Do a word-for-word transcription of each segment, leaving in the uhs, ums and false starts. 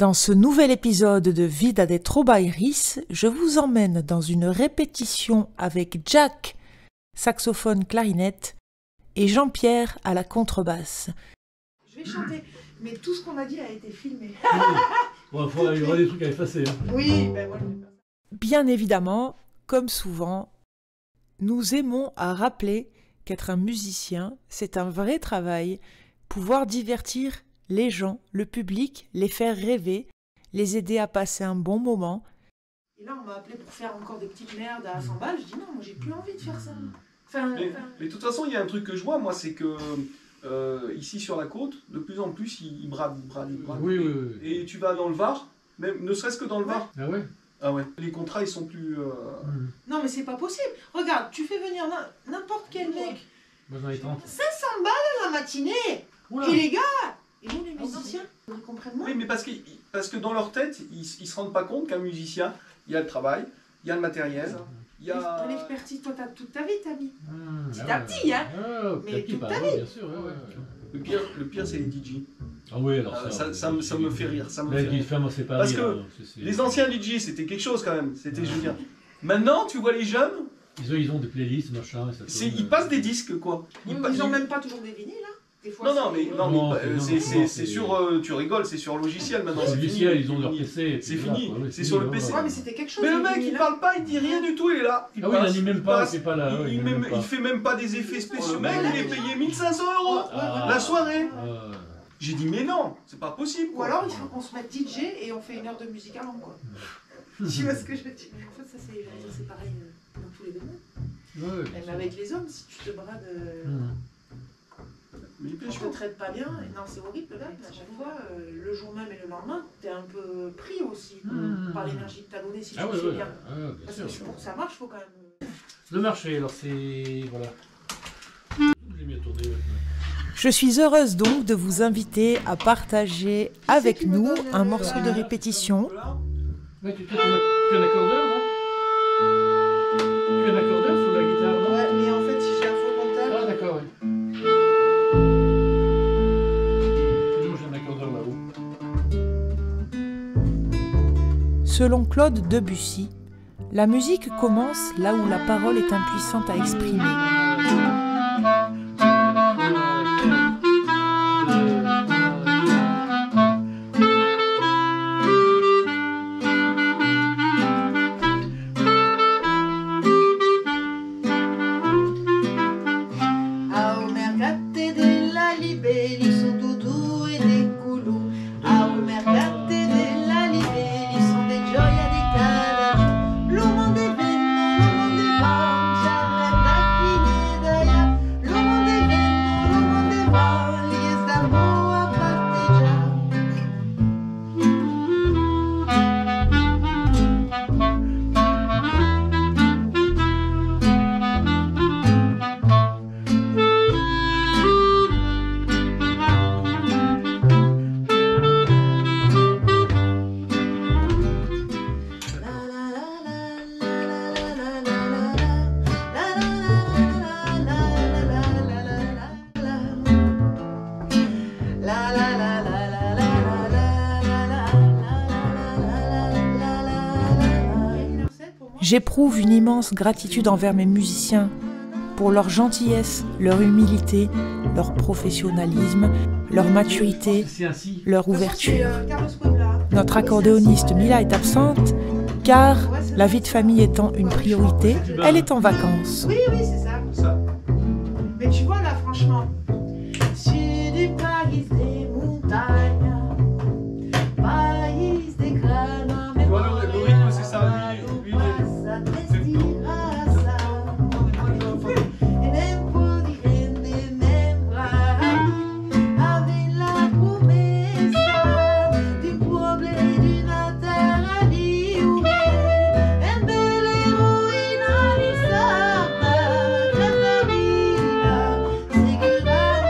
Dans ce nouvel épisode de Vida de Trobairis, je vous emmène dans une répétition avec Jack, saxophone clarinette, et Jean-Pierre à la contrebasse. Je vais chanter, mais tout ce qu'on a dit a été filmé. Oui. Bon, il y aura des trucs à effacer. Hein. Oui, ben voilà. Bien évidemment, comme souvent, nous aimons à rappeler qu'être un musicien, c'est un vrai travail, pouvoir divertir les gens, le public, les faire rêver, les aider à passer un bon moment. Et là, on m'a appelé pour faire encore des petites merdes à cent balles. Je dis non, moi j'ai plus envie de faire ça. Enfin, mais, enfin... mais de toute façon, il y a un truc que je vois, moi, c'est que euh, ici sur la côte, de plus en plus, ils, ils bradent, ils bradent, ils bradent. Oui, oui, oui. Et tu vas dans le Var, même ne serait-ce que dans le Ouais. Var. Ah ouais. Ah ouais. Les contrats, ils sont plus. Euh... Mmh. Non, mais c'est pas possible. Regarde, tu fais venir n'importe quel mec. Moi j'en ai trente. cinq cents balles la matinée. Oula. Et les gars, et nous les musiciens, ils comprennent moins. Oui, mais parce que, parce que dans leur tête, ils, ils se rendent pas compte qu'un musicien, il y a le travail, il y a le matériel, il y a. L'expertise, toi, t'as toute ta vie, t'as mis. Mmh, Petit ah à ouais. petit, hein. Ah, Mais petit à petit, toute bah, ta ouais, vie. bien sûr. Ouais, ouais, ouais. Le pire, le pire c'est les D J. Ah oui, alors Euh, ça. ça, ça, me, ça me fait rire. Ça me Là, fait il rire. fait, moi, c'est pas Parce rire, que hein, c'est- c'est- Les anciens D J, c'était quelque chose quand même. C'était, je veux dire. Maintenant, tu vois les jeunes, Ils ont, ils ont des playlists, machin. Et ça c'est, tourne, ils euh, passent des disques, quoi. Ils, pa- ils ont ils- même pas toujours des vinyles, hein. Des fois, Non, non, c'est- mais, non, Non, mais c'est- euh, non, c'est, non, c'est, non, c'est c'est- sur. euh, tu rigoles, c'est sur logiciel maintenant. Sur c'est le fini. logiciel, ils ont leur P C. et puis C'est voilà, fini, quoi, ouais, c'est fini, sur le ouais, P C. ouais. Ouais, mais c'était quelque chose. Mais le les mec, vinyles, il hein. parle pas, il dit rien du tout, il est là. Il Ah oui, il passe, anime même il pas, passe, c'est pas là. il, ouais, il il met- anime pas. il fait même pas des effets spéciaux. Ouais, Mec, ouais, il est ouais. payé mille cinq cents euros Ah. la soirée. Ah. J'ai dit, mais non, c'est pas possible. Ou Quoi. alors il faut qu'on se mette D J et on fait une heure de musique avant, quoi. Tu vois ce que je veux dire? En fait, ça c'est je veux dire, c'est pareil euh, dans tous les domaines. Ouais, bien Même sûr. avec les hommes, si tu te brades, euh, Mmh. Mais il est on chaud. te traite pas bien. Et non, c'est horrible, le gars. À chaque fois, euh, le jour même et le lendemain, t'es un peu pris aussi Mmh. par l'énergie que t'as donnée si Ah tu ouais, le fais ouais, bien. ouais, bien Parce sûr. que pour que ça marche, faut quand même. Le marché, alors c'est. Voilà. J'ai mis à tourner maintenant. Je suis heureuse donc de vous inviter à partager avec nous un morceau de répétition. Ouais, tu, tu, tu, as, tu as un accordeur, non? Tu as un accordeur sur la guitare, non? Ouais, mais en fait, si j'ai un faux contact. Ah, d'accord, ouais. Sinon, j'ai un accordeur là-haut. Selon Claude Debussy, la musique commence là où la parole est impuissante à exprimer. Ao mercate della libelli sono tutù e dei culù. Ao mercate della libelli sono dei gioia di cada. L'uomo de venno, l'uomo de va, c'arrem da chi ne daia. L'uomo de venno, l'uomo de va, li es da boa parteggiare. J'éprouve une immense gratitude envers mes musiciens pour leur gentillesse, leur humilité, leur professionnalisme, leur maturité, C'est ainsi. leur ouverture. Carlos Puebla. Notre accordéoniste Mila est absente car, la vie de famille étant une priorité, elle est en vacances. Oui, oui, c'est ça. Ça. Mais tu vois là, franchement, sud du pays des montagnes, pays des crânes, Tu vois, le- le rythme, c'est ça, lui, lui, lui, Segura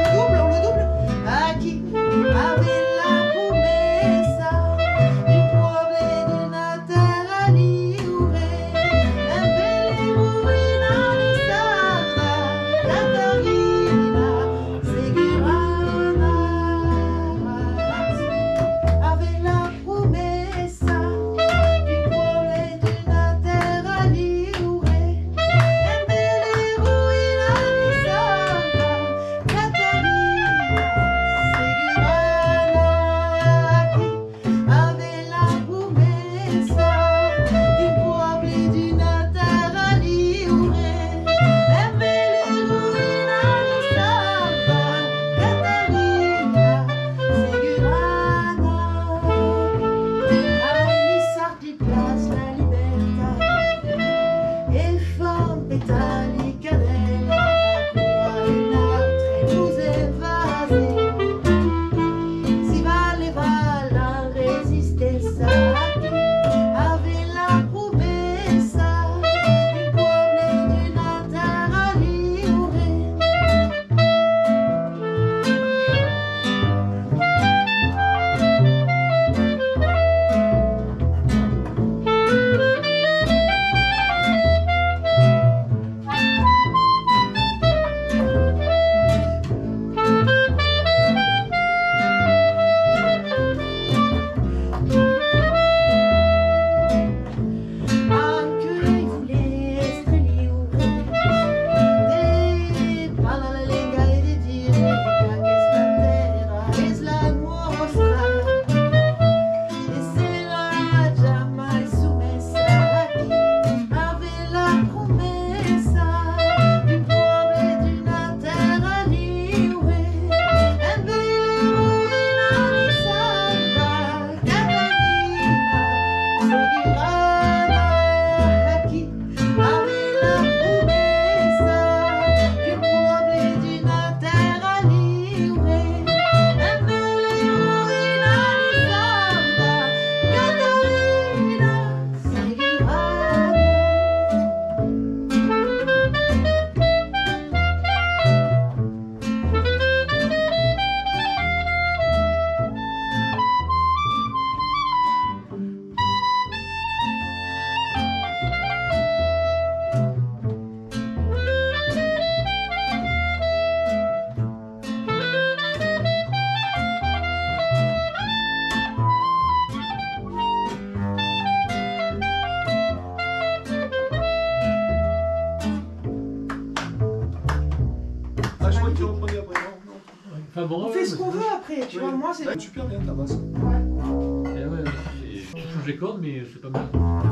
bon. On ouais, fait ce mais qu'on c'est veut après, tu Oui. vois, moi c'est... Ouais, super bien ta basse. Ouais. Eh ouais, c'est- tu changes les cordes, mais c'est pas mal.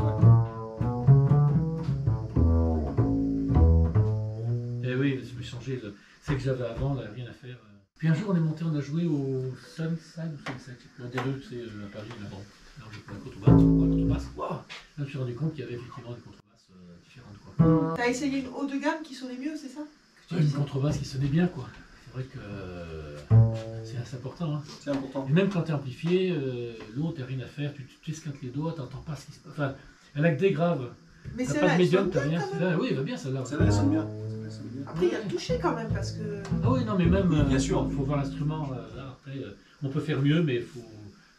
Eh oui, je vais changer. le- C'est que j'avais avant, là, rien à faire. Puis un jour, on est monté, on a joué au Sunside ou Sunset, je sais plus, un des deux, c'est euh, à Paris, là-bas. Là, j'ai pris la contrebasse, la contrebasse. Waouh. Là, je me suis rendu compte qu'il y avait effectivement des contrebasses euh, différentes, quoi. T'as essayé une haut de gamme qui sonnait mieux, c'est ça que tu Ouais, une disais contrebasse qui sonnait bien, quoi. C'est vrai que euh, c'est assez important, hein. C'est important. Et même quand t'es amplifié, euh, l'autre, t'as rien à faire, tu tu esquintes les doigts, t'entends pas ce qui se passe. Enfin, elle a que des graves. Mais T'as celle-là, pas de elle médium, sonne t'as bien rien. quand même. Là, oui, elle va bien celle-là. Celle-là, elle sonne bien. Celle-là, elle sonne bien. Après, il y a le toucher quand même, parce que... Ah oui, non, mais même, Oui, bien euh, sûr. faut voir l'instrument. euh, là, après, euh, on peut faire mieux, mais il faut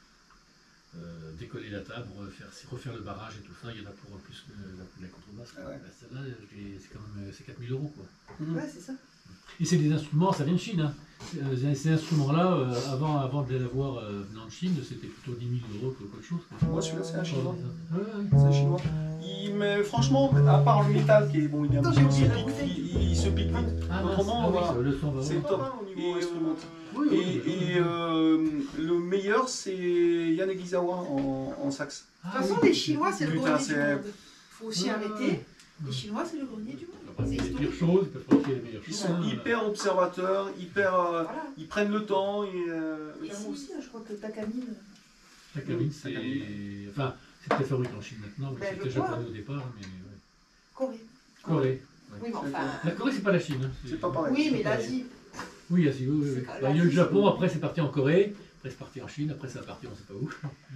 euh, décoller la table, refaire, refaire le barrage et tout ça. Il y en a pour plus que la, la contrebasse. Ah ouais. Bah, celle-là, je l'ai- c'est quand même euh, c'est quatre mille euros, quoi. Mhm. Ouais, c'est ça. Et c'est des instruments, ça vient de Chine. Hein. Euh, Ces ces instruments-là, euh, avant, avant de les avoir euh, venant de Chine, c'était plutôt dix mille euros que autre chose, quoi. Moi, celui-là, c'est un chinois. Ouais, ouais, ouais. C'est un chinois. Il, mais franchement, à part le métal qui est bon, il, est un Attends, petit- j'ai il, se oublié la pique, bouteille. il, il se pique vite. Ah, mince. Autrement, Ah oui, voilà. ça, le son va C'est vraiment. top. Pas mal au niveau Et, instrumental. Oui, oui, Et, oui, et, euh, le meilleur, c'est Yann Egisawa en, en sax. Ah, De toute façon, oui. les Chinois, c'est le Putain, grenier du c'est- monde. Faut aussi Ouais, arrêter. ouais. Les Chinois, c'est le grenier du monde. Après, C'est c'est les pires historique. choses, ils peuvent fabriquer les meilleures Ils choses. sont hein. hyper observateurs, hyper, euh, Voilà. ils prennent le temps. Et, euh, Ici aussi, je crois que Takamine... La cabine, c'est. Takamine. Enfin, c'est peut-être fabriqué en Chine maintenant, mais Ben, c'était je vois. japonais au départ. Mais, ouais. Corée. Corée. Oui, mais enfin... La Corée, c'est pas la Chine. Hein. C'est pas pareil. Oui, mais l'Asie... Oui, Asie, oui, oui. C'est oui. pas Bah, il y a eu le l'Asie, Japon, c'est- après c'est parti en Corée, après c'est parti en Chine, après c'est parti on sait pas où.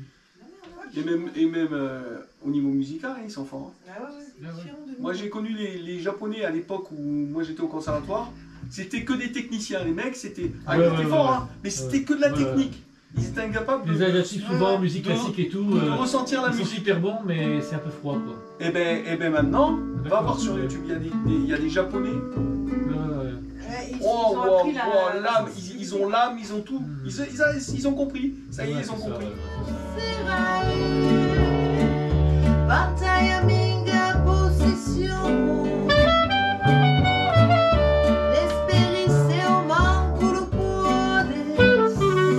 Et même, et même euh, au niveau musical, hein, ils sont forts. hein. Ah ouais, ouais, c'est Ah ouais. différent de nous. Moi, j'ai connu les, les Japonais à l'époque où moi j'étais au conservatoire. C'était que des techniciens. Les mecs, c'était. Ah, Ouais, ils étaient ouais, forts, ouais, hein, mais c'était ouais. que de la Ouais, ouais. technique. Ils étaient incapables Les de, Asiatiques, souvent, Ouais. musique De- classique et tout, de euh, ressentir la ils sont musique. super bons, mais c'est un peu froid quoi. Et ben, et ben maintenant, va D'accord. voir sur YouTube, il y a des, des- il y a des Japonais. Ouais, ouais, ouais. Ouais, ils, Oh, ils ont wow, appris la... wow, l'âme, ils, ils ont l'âme, ils ont tout. Mm. Ils, ils, a- ils ont compris. Ça y est, Ouais, ils ont c'est ça, compris. ouais, ouais. Batalha minha posição. Desperdiceu manco do podes.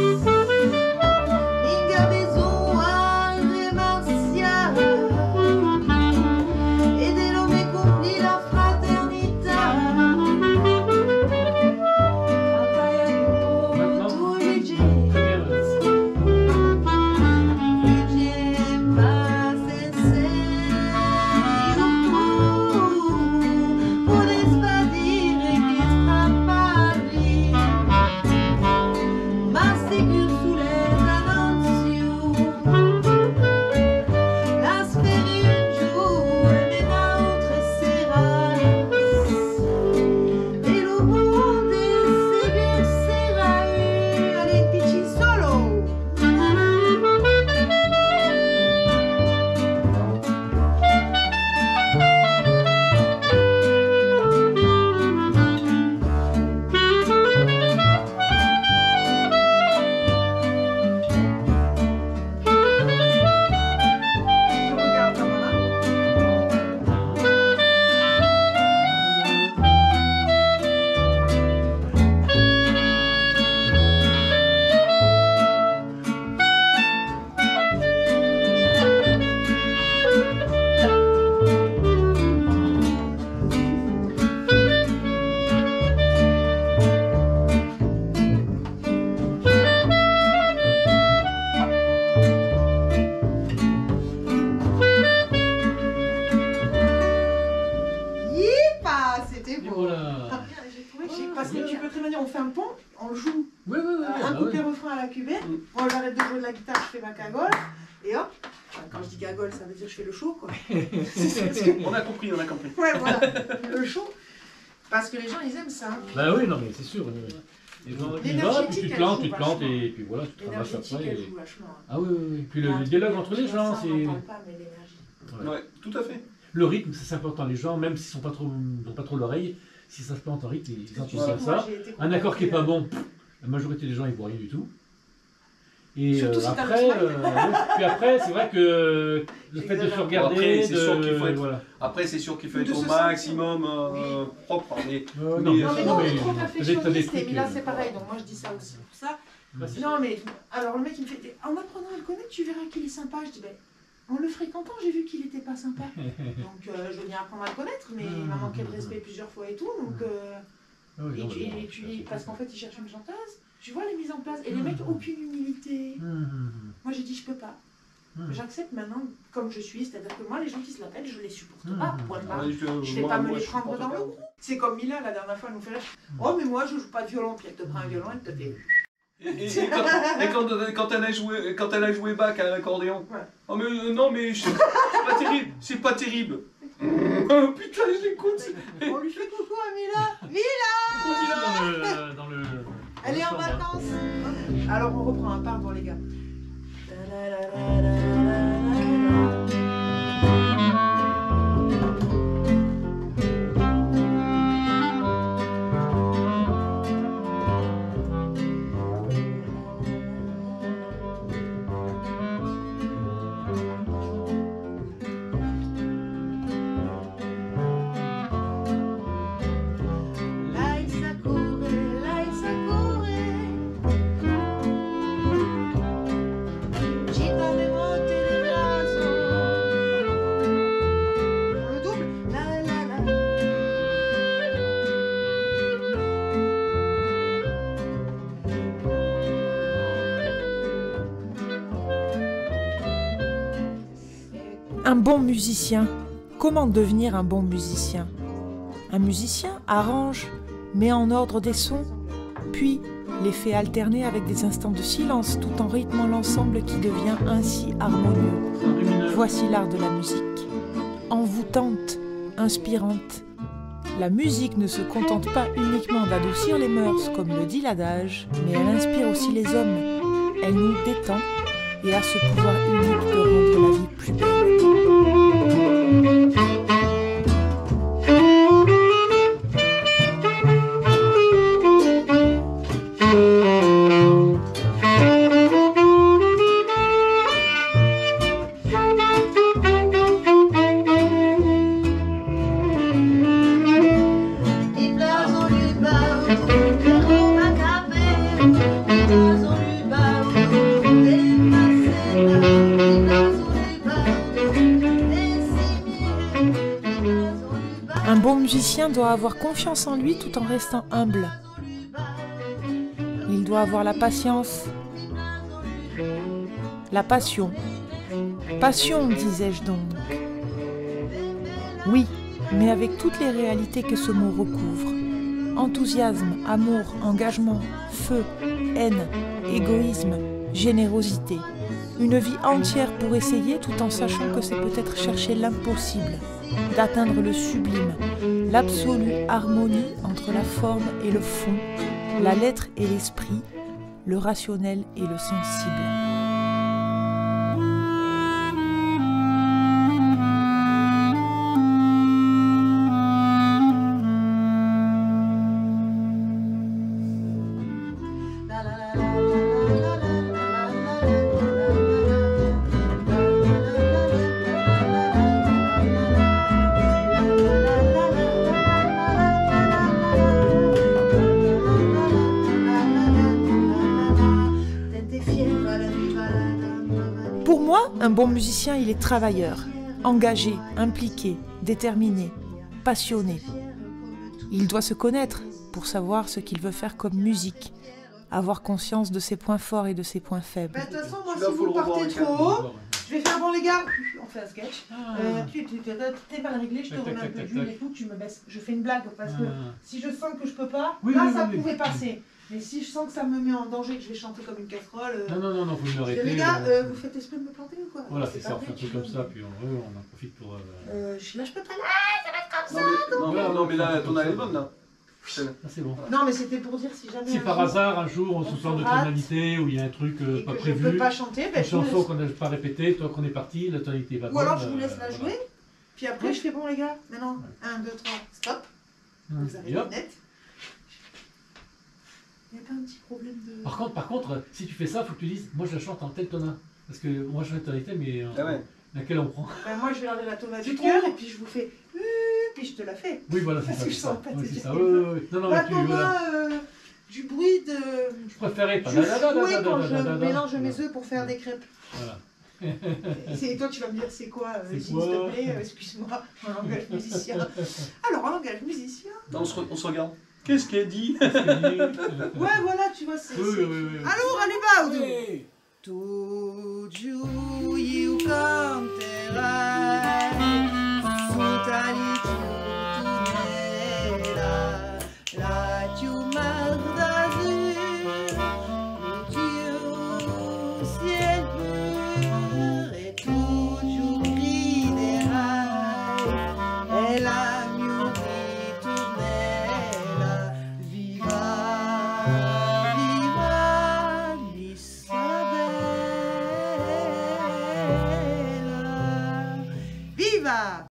Minha visão a remarciar. E de não me cumprir la fraternità. Batalha do tuo Très bien, ouais. Solo! Je regarde ta maman. Yipa, c'était Et beau. voilà. J'ai trouvé que j'ai- Parce que tu peux très bien dire, on fait un pont, on le joue Ouais, ouais, ouais, euh, ouais, un bah couplet ouais. refrain à la cubaine. Mm. Moi j'arrête de jouer de la guitare, je fais ma cagole. Et hop, enfin, quand je dis cagole, ça veut dire que je fais le show quoi. C'est parce que- On a compris, on a compris. Ouais, voilà, le show. Parce que les gens ils aiment ça. Bah oui, non mais c'est sûr. oui, oui. Et donc, tu vas, puis tu te elle plantes, joue tu te plantes vachement. et puis voilà, tu te ramasses L'énergétique après. elle et- joue vachement. hein. Ah oui, oui, oui. Puis le, Un le truc dialogue de- entre les gens, ça, c'est. on n'en parle pas, mais l'énergie. Ouais. Ouais, tout à fait. Le rythme, c'est important. Les gens, même s'ils sont pas trop, n'ont pas trop l'oreille, si ça se plante en rythme, ils Tu entendent sais pas que moi, ça. j'ai été Un accord qui est pas contactée, bon, la majorité des gens ils voient rien du tout. Et Surtout euh, si t'as le après, smile. euh, oui. Puis après, c'est vrai que le fait de se J'exagère. regarder, Après, c'est de- sûr qu'il faut être- voilà. Après, c'est sûr qu'il faut De être au se sentir. maximum euh, Oui. propre. Mais, Euh, Mais, non, euh, Non, mais non, non, on mais est trop peut-être t'as des perfectionniste, et trucs, là euh, c'est pareil, donc moi je dis ça aussi pour ça. bah, c'est- Non, mais alors le mec il me fait, en apprenant à le connaître, tu verras qu'il est sympa. Je dis, ben, en le fréquentant, j'ai vu qu'il était pas sympa. Donc euh, je veux bien apprendre à le connaître, mais il m'a manqué de respect plusieurs fois et tout. Donc, euh, Ah oui, et non, tu- mais bon, et tu- ça, c'est parce clair. qu'en fait, il cherche une chanteuse. Tu vois les mises en place. Et les mecs, aucune humilité. Hum, hum, Moi j'ai dit, je peux pas. hum. J'accepte maintenant comme je suis, c'est-à-dire que moi, les gens qui se la pètent, je les supporte Mmh. pas. Point barre. Ouais, je, Je vais moi- pas me moi, les je prendre supporte dans pas. le cou. C'est comme Mila, la dernière fois, elle nous fait rire. Oh, mais moi, je joue pas de violon. Puis elle te prend un violon, elle te fait. Et, et- et quand, et quand, quand elle a joué, quand elle a joué Bach à l'accordéon. Ouais. Oh mais euh, non mais je- c'est pas terrible, c'est pas terrible. Oh, putain, je l'écoute. On lui fait coucou à Mila. Vite. Dans le, dans le, Elle dans est le en chambre, hein. vacances. Alors on reprend un pardon les gars. Laïsa courait, Laïsa courait. Gita de monte de raso. Le double. La la la. Un bon musicien. Comment devenir un bon musicien? Un musicien arrange, met en ordre des sons, puis les fait alterner avec des instants de silence tout en rythmant l'ensemble qui devient ainsi harmonieux. C'est un lumineux. Voici l'art de la musique. Envoûtante, inspirante. La musique ne se contente pas uniquement d'adoucir les mœurs, comme le dit l'adage, mais elle inspire aussi les hommes. Elle nous détend et a ce pouvoir unique de rendre la vie plus belle. Un bon musicien doit avoir confiance en lui tout en restant humble. Il doit avoir la patience, la passion. Passion, disais-je donc. Oui, mais avec toutes les réalités que ce mot recouvre. Enthousiasme, amour, engagement, feu, haine, égoïsme, générosité. Une vie entière pour essayer tout en sachant que c'est peut-être chercher l'impossible, d'atteindre le sublime, l'absolue harmonie entre la forme et le fond, la lettre et l'esprit, le rationnel et le sensible. Pour moi, un bon musicien, il est travailleur, engagé, impliqué, déterminé, passionné. Il doit se connaître pour savoir ce qu'il veut faire comme musique, avoir conscience de ses points forts et de ses points faibles. Bah, de toute façon, moi, Celui-là, si faut vous le revoir partez avec trop un- haut, je vais faire bon, les gars. On fait un sketch. Ah. Euh, tu tu- tu- t'es mal réglé, je te Tac, tac, remets un tac, peu tac, d'huile tac. et tout, tu me baisses. Je fais une blague parce que Ah. si je sens que je peux pas, Oui, là oui, ça oui, oui. pouvait passer. Mais si je sens que ça me met en danger, que je vais chanter comme une casserole. euh, Non, non, non, non, faut me je dis, arrêter. les gars, euh, euh, vous faites exprès de me planter ou quoi? Voilà, c'est pas ça, on fait vrai, un truc tu comme vois. ça, puis on, ouais, on en profite pour... euh, Euh, je- là, je peux pas. Non mais, non, mais, non, mais là, ton elle est bonne là. Celle-là. Ah, c'est bon. Non, mais c'était pour dire si jamais. Si un par jour- hasard, un jour, on on se se sort de rate tonalité, où il y a un truc euh, et pas que je prévu, peux pas chanter, ben, une je vous chanson laisse. qu'on n'a pas répétée, toi qu'on est parti, la tonalité va Ou alors bonne, je vous laisse la euh, jouer, puis après je fais bon les gars, maintenant, un, deux, trois, stop, voilà. vous Et arrêtez hop. net. Il n'y a pas un petit problème de... Par contre, par contre, si tu fais ça, il faut que tu dises, moi je la chante en tel tonal. Parce que moi je chante en tonalité, mais euh, Ah ouais. laquelle on prend. Ben, moi, je vais garder la tonalité C'est du trop. cœur et puis je vous fais... euh, Puis je te la fais. Oui, voilà, c'est Parce ça. que c'est je ça. sens pas Ouais, tes c'est ça. yeux. Ouais, ouais, ouais. Non, non, Bah, mais tu. pour Voilà. moi, euh, du bruit de... Je préférais pas. Du Da, da, da, da, fouet da, quand da, je da, da, da. mélange mes Voilà. œufs pour faire des crêpes. Voilà. Et toi, tu vas me dire c'est quoi, euh, C'est s'il quoi te plaît, euh, excuse-moi, en langage musicien. Alors, en langage musicien, Non, on, se re- on se regarde. Qu'est-ce qu'elle dit? Qu'est-ce qu'il dit ouais, voilà, tu vois, c'est... Oui, c'est- oui, oui. oui. Alors, allez, va, Oui. Tu giuia